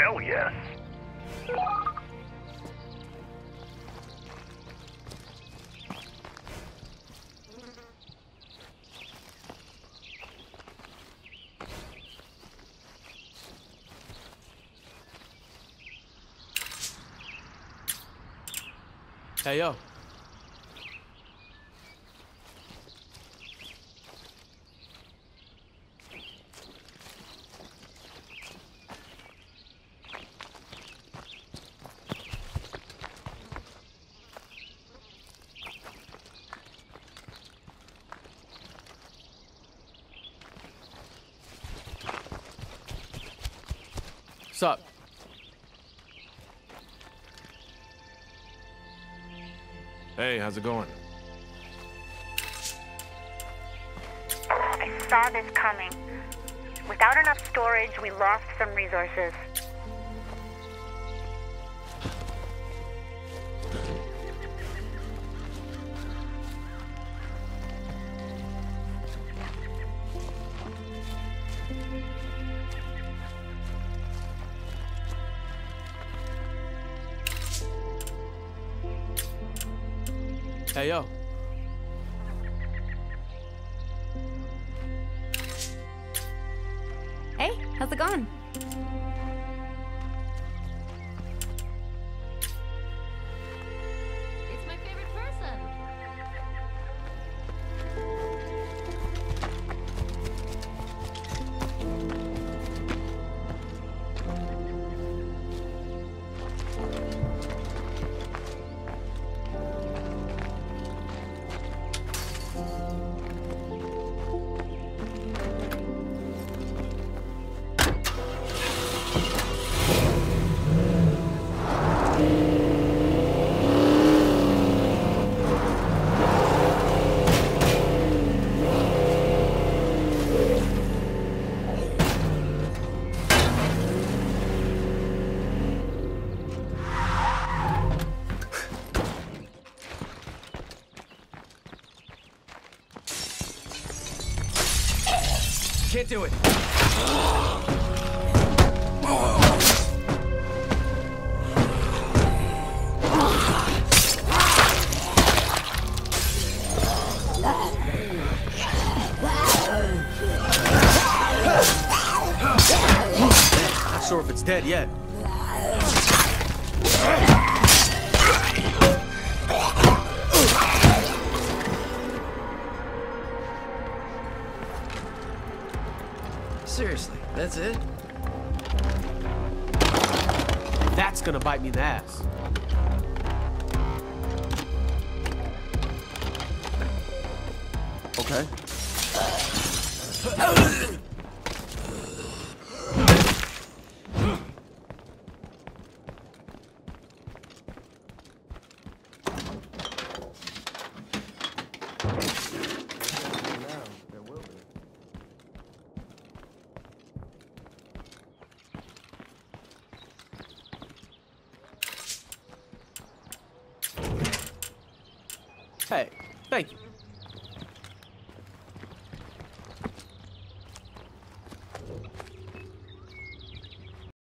Hell yes. Hey, yo. What's up? Hey, how's it going? I saw this coming. Without enough storage, we lost some resources. Hey, yo. Hey, how's it going? It's my favorite person. Can't do it. Not sure if it's dead yet. Seriously, that's it? That's gonna bite me in the ass. Okay. Hey, thank you.